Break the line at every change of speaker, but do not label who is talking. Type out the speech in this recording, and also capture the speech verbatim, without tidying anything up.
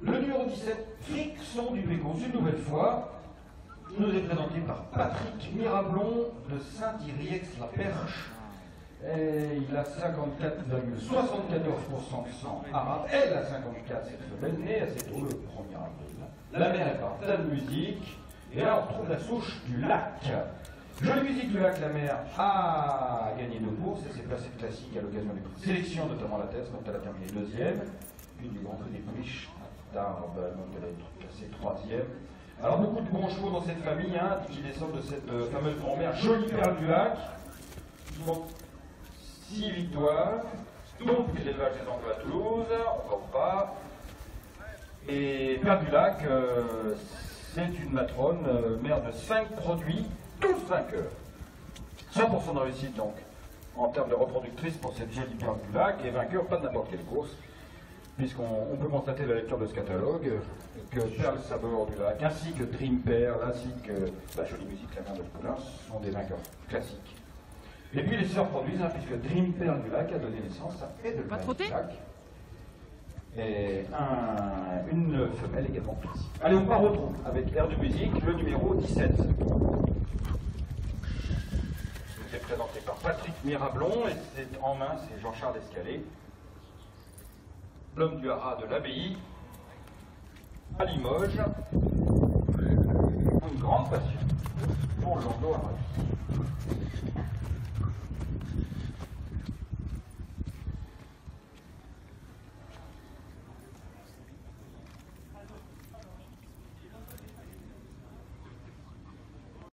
Le numéro dix-sept, Friction du Pécos, une nouvelle fois, nous est présenté par Patrick Mirablon de Saint-Yrieix-la-Perche. Et il a cinquante-quatre virgule soixante-quatorze pour cent de sang arabe. Elle a cinquante-quatre, cette femelle, née assez tôt, le premier avril. La mère est par tas de musique. Et là, on retrouve la souche du lac. Jolie musique du lac, la mère a gagné deux courses. Elle s'est placée classique à l'occasion des prix de sélection, notamment la Teste, dont elle a terminé deuxième. Puis du Grand Prix des Pouliches, d'Arbe, dont elle a été classée troisième. Alors, beaucoup de bons chevaux dans cette famille, hein, qui descendent de cette euh, fameuse grand-mère Jolie Perle du Lac. Ils ont six victoires, donc l'élevage des Angles à Toulouse, on ne pas. Et Perle du Lac, euh, c'est une matrone, euh, mère de cinq produits, tous vainqueurs. cent pour cent de réussite donc, en termes de reproductrice pour cette jolie Perle du Lac, et vainqueur pas de n'importe quelle course, puisqu'on on peut constater la lecture de ce catalogue que Perle Sabor du Lac, ainsi que Dream Perle, ainsi que la jolie musique La Mère de Poulain, sont des vainqueurs classiques. Et puis les sœurs produisent, hein, puisque Dream Perle du Lac a donné naissance à Edelweiss du Lac. Et un, une femelle également classique. Allez, on part au trou avec Air de musique, le numéro dix-sept. C'est présenté par Patrick Mirablon, et c'est en main, c'est Jean-Charles Escalé, l'homme du haras de l'abbaye, à Limoges, une grande passion pour le landau arabe.